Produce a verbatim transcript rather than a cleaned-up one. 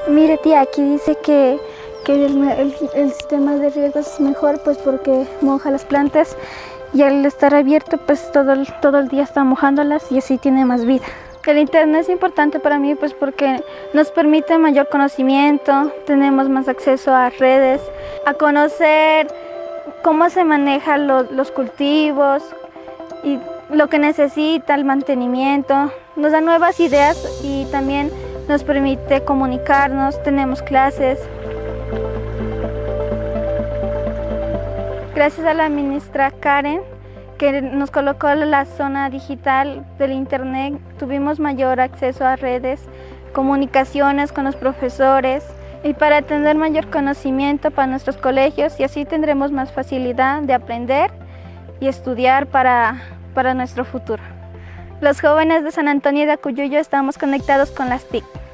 Mire tía, aquí dice que, que el, el- el sistema de riego es mejor pues porque moja las plantas y al estar abierto pues todo el, todo el día está mojándolas y así tiene más vida. El internet es importante para mí pues porque nos permite mayor conocimiento, tenemos más acceso a redes, a conocer cómo se manejan lo- los cultivos y lo que necesita el mantenimiento. Nos da nuevas ideas y también nos permite comunicarnos, tenemos clases. Gracias a la ministra Karen, que nos colocó la zona digital del internet, tuvimos mayor acceso a redes, comunicaciones con los profesores y para tener mayor conocimiento para nuestros colegios y así tendremos más facilidad de aprender y estudiar para, para nuestro futuro. Los jóvenes de San Antonio de Acuyuyo estamos conectados con las T I C.